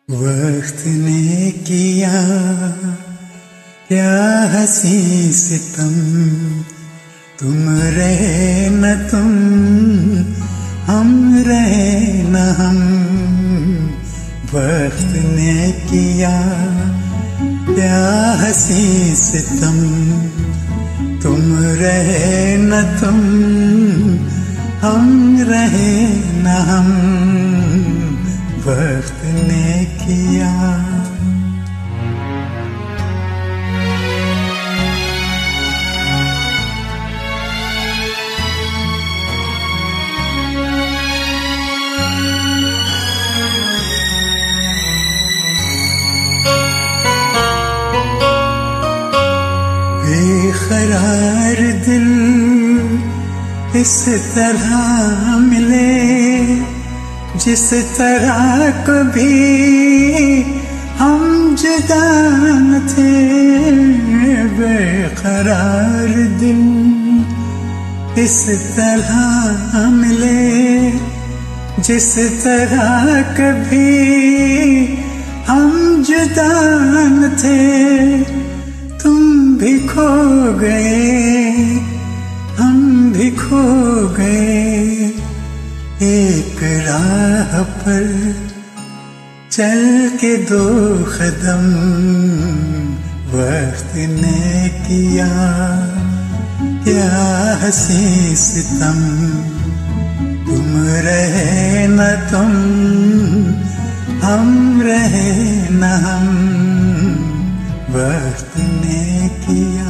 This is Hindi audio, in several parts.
वक्त ने किया क्या हंसी सितम, तुम रहे न तुम, हम रहे न हम। वक्त ने किया क्या हंसी सितम, तुम रहे न तुम, हम रहे न हम। वक्त ने किया बेकरार दिल इस तरह मिले जिस तरह कभी हम जुदा न थे। बेकरार दिल इस तरह मिले जिस तरह कभी हम जुदा न थे। तुम भी खो गए, हम भी खो गए, एक राह पर चल के दो कदम। वक्त ने किया क्या हंसी सितम, तुम रहे न तुम, हम रहे न हम। वक्त ने किया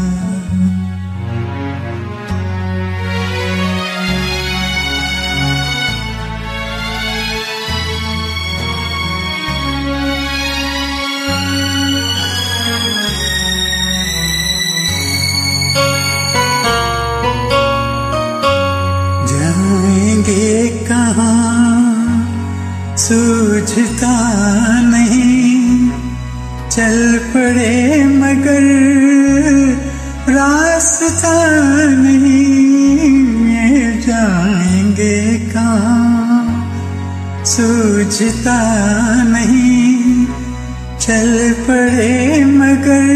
जाएंगे कहाँ सूझता नहीं, चल पड़े मगर रास्ता नहीं। जाएंगे कहाँ सूझता नहीं, चल पड़े मगर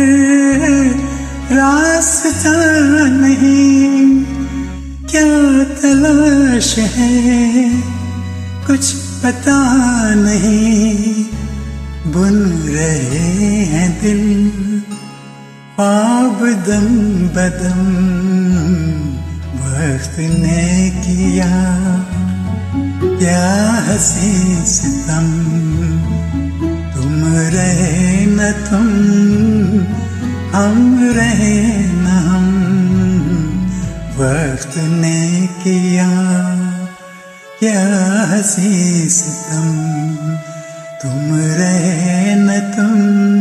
रास्ता नहीं। क्या तलाश है कुछ पता नहीं, बुन रहे हैं दिल ख्वाब दम बदम। वक्त ने किया क्या हंसी सितम, तुम रहे न तुम, हम रहे न हम। वक्त ने किया क्या हंसी सितम, तुम रहे न तुम,